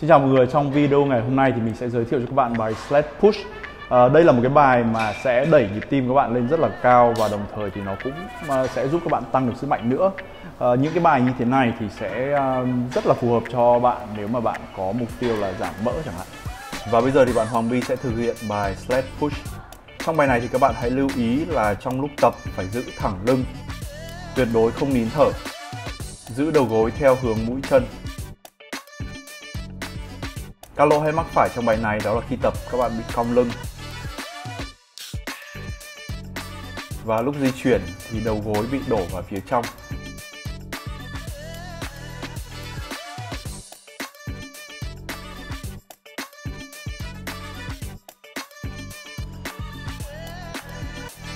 Xin chào mọi người, trong video ngày hôm nay thì mình sẽ giới thiệu cho các bạn bài Sled Push. Đây là một cái bài mà sẽ đẩy nhịp tim các bạn lên rất là cao và đồng thời thì nó cũng sẽ giúp các bạn tăng được sức mạnh nữa. Những cái bài như thế này thì sẽ rất là phù hợp cho bạn nếu mà bạn có mục tiêu là giảm mỡ chẳng hạn. Và bây giờ thì bạn Hoàng Bi sẽ thực hiện bài Sled Push. Trong bài này thì các bạn hãy lưu ý là trong lúc tập phải giữ thẳng lưng, tuyệt đối không nín thở, giữ đầu gối theo hướng mũi chân. Các lỗi hay mắc phải trong bài này đó là khi tập các bạn bị cong lưng, và lúc di chuyển thì đầu gối bị đổ vào phía trong.